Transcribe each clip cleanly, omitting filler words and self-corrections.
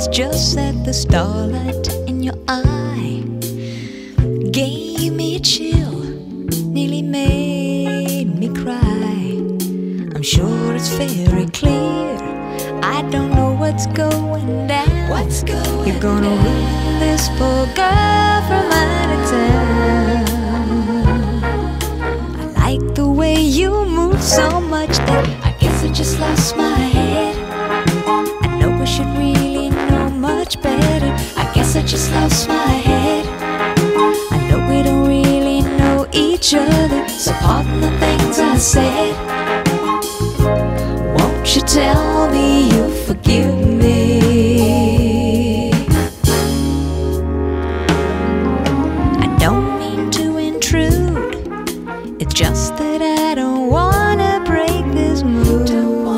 It's just that the starlight in your eye gave me a chill, nearly made me cry. I'm sure it's very clear, I don't know what's going down. You're gonna ruin this poor girl from out of town. I like the way you move so much that I guess I just lost my head. I know I should really know much better, I guess I just lost my head. I know we don't really know each other, so pardon the things I said. Won't you tell me you forgive me? I don't mean to intrude, it's just that I don't wanna break this mood.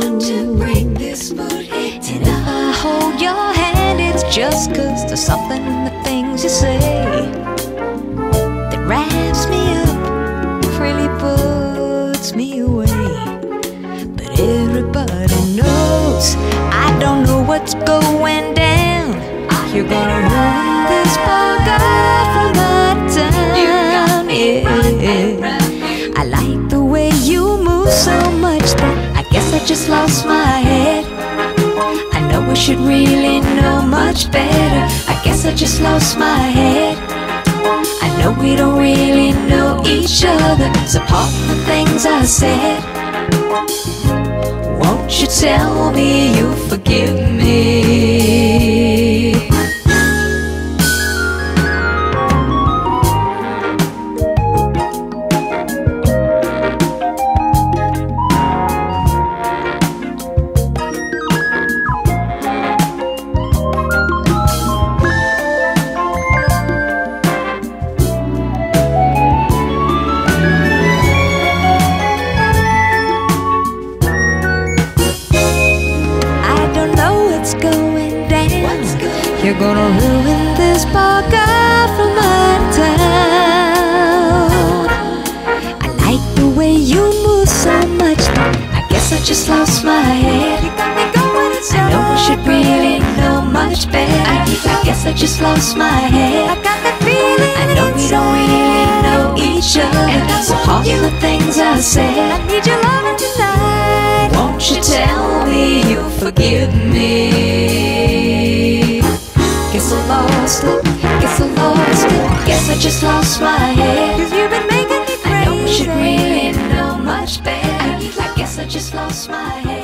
And if I hold your hand, it's just 'cause there's something in the things you say that wraps me up, really puts me away. But everybody knows I don't know what's going down. You're gonna ruin this poor girl from out of town. Yeah. I like the way you move so much that I guess I just lost my head. I know I should really know much better, I guess I just lost my head. I know we don't really know each other, so pardon the things I said. Won't you tell me you forgive me? You're gonna ruin this poor girl from out of town. I like the way you move so much that I guess I just lost my head. You got me going insane. I know I should really know much better, I guess I just lost my head. I got that feeling I know we don't really know each other, so pardon the things I said. I need your loving tonight. Won't you tell me you forgive me? Guess I lost it, guess I lost it, guess I just lost my head. 'Cause you've been making me crazy. I know I should really know much better, I guess I just lost my head.